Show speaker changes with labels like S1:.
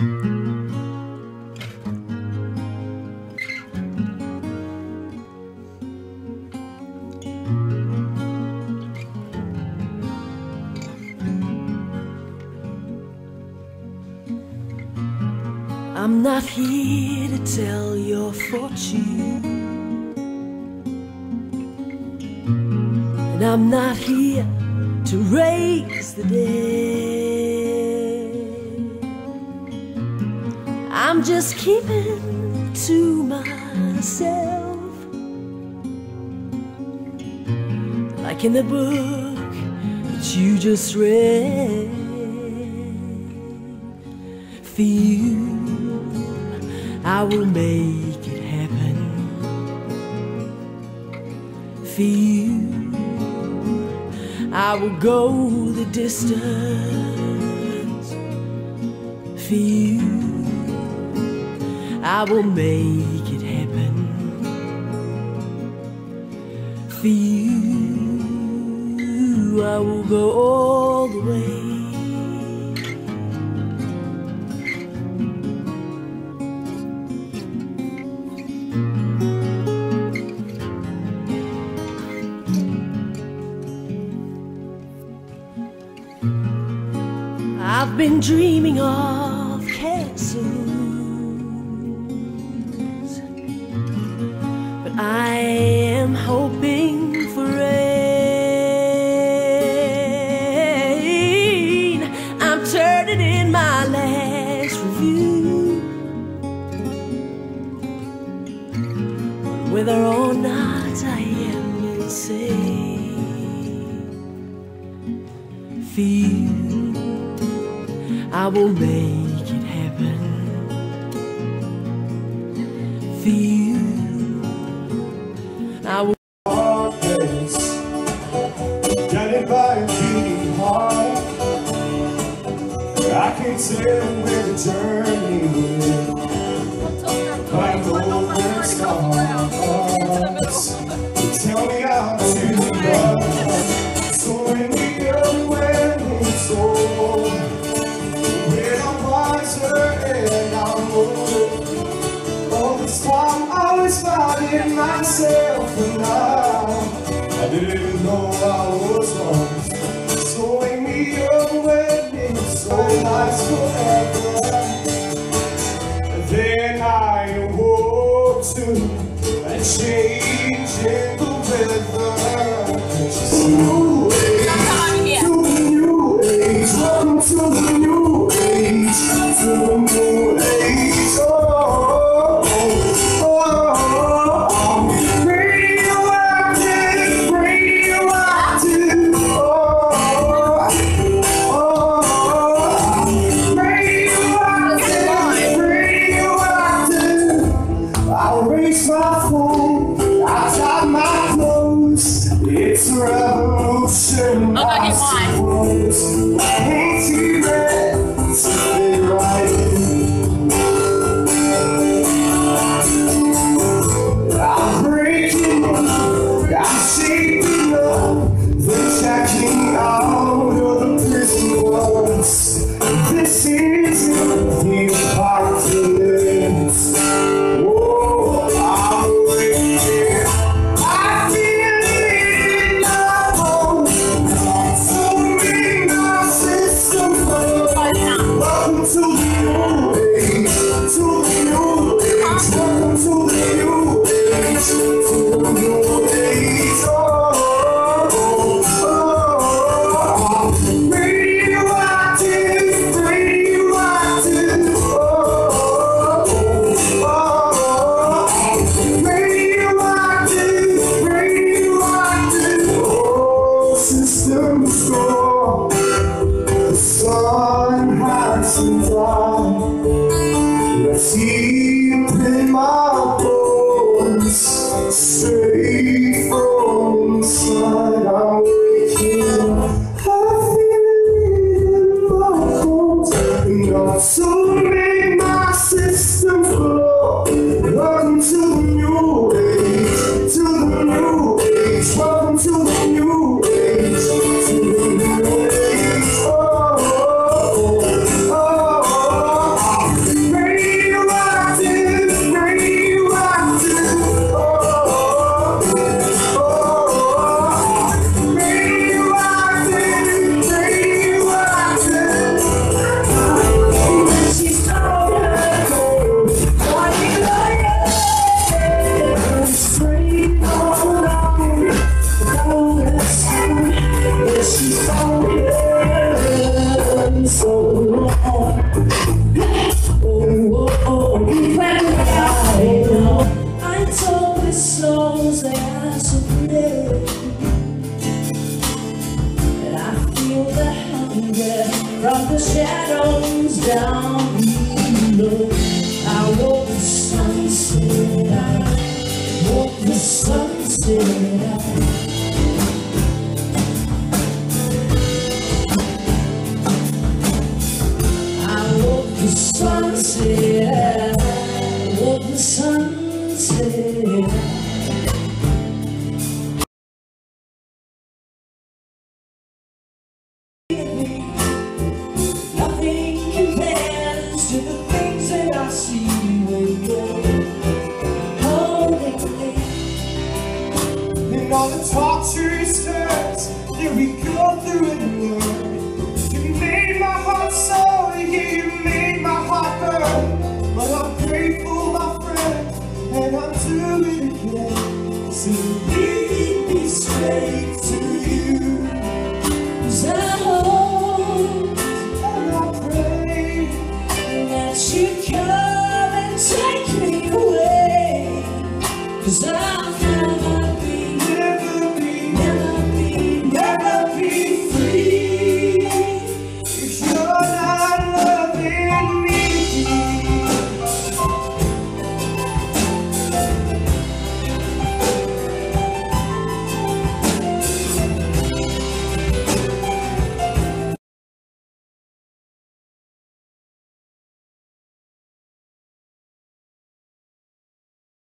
S1: I'm not here to tell your fortune, and I'm not here to raise the dead. I'm just keeping to myself, like in the book that you just read. For you, I will make it happen. For you, I will go the distance. For you, I will make it happen. For you, I will go all the way. I've been dreaming of castles, but I am hoping for rain. I'm turning in my last review, whether or not I am insane. For you, I will make it happen. For you, I will.
S2: Hard place, guided by a beating heart. I can't tell where the journey will. Like golden scars, tell me how to love. So when we go when it's over, when I'm wiser and I'm older, all this time I was finding myself, and I didn't know I was lost. So wake me up when it's so nice forever. And then I awoke to a change in the weather. Just new age, to the new age, welcome to the new age, to the new age. Oh, oh, oh, oh. Radioactive, radioactive. Oh, oh, oh. Radioactive, radioactive. I'll raise my phone, I'll tie my clothes. It's a revolution, I suppose. I hate to let it right. I'm breaking up, I'm shaking up, then checking out of the prison walls. This isn't the apocalypse. Oh, I'm waiting. I feel it in my bones. Consuming my system. Welcome to the new age. To the new age. Welcome to the new age. To the new age. Oh, oh, oh, oh. Radioactive, radioactive. Oh, oh, oh, oh. Radioactive, radioactive. Oh, systems go. The sun hasn't died. Let's heat in my bones. Straight from inside, I'm waking up. I feel it in my bones. Enough to make my system flow. Welcome to the new age. To the new age. Welcome to the new age. To the new age. Oh, oh, oh, oh, oh.
S1: sunset, love the sunset. Nothing compares to the things that I see when you're holding me.
S2: And all the torturous times that we go through in the world, you made my heart sour, yeah, you made my heart burn. But I'm grateful, my friend, and I'll do it again. So lead me straight to you.
S1: 'Cause I hope
S2: And I pray
S1: that you come and take me away. 'Cause I